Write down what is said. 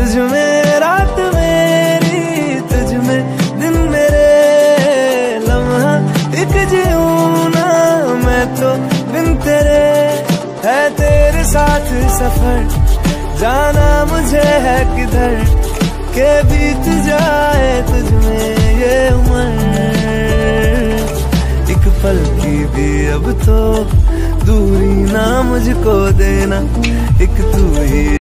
तुझ में रात मेरी, तुझ में दिन मेरे, लम्हा एक जीऊं ना मैं तो बिन तेरे। है तेरे साथ सफर, जाना मुझे है किधर, के बीत जाए तुझ में ये उम्र। एक पल की भी अब तो दूरी ना मुझको देना, एक तू ही